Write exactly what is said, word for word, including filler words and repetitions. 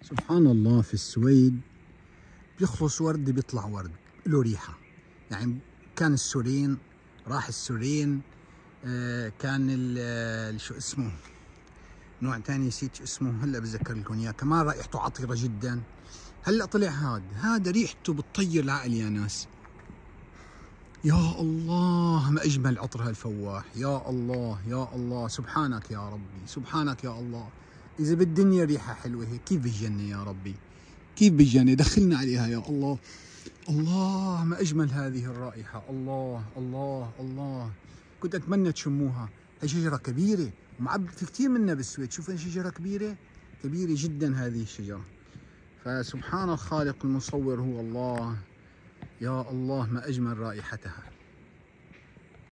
سبحان الله، في السويد بيخلص ورد بيطلع ورد له ريحة. يعني كان السورين، راح السورين، آه كان شو اسمه، نوع ثاني نسيت اسمه، هلا بتذكر لكم اياه، كمان رائحته عطرة جدا. هلا طلع هاد هذا ريحته بتطير العقل يا ناس. يا الله ما اجمل عطر هالفواح، يا الله يا الله، سبحانك يا ربي، سبحانك يا الله. اذا بالدنيا ريحة حلوة هيك، كيف بالجنة يا ربي؟ كيف بالجنة؟ دخلنا عليها يا الله. الله ما اجمل هذه الرائحة، الله الله الله. كنت اتمنى تشموها. هي شجرة كبيرة ومعب، في كثير منها بالسويد. شوف شجرة كبيرة كبيرة جدا هذه الشجرة. فسبحان الخالق المصور هو الله. يا الله ما اجمل رائحتها.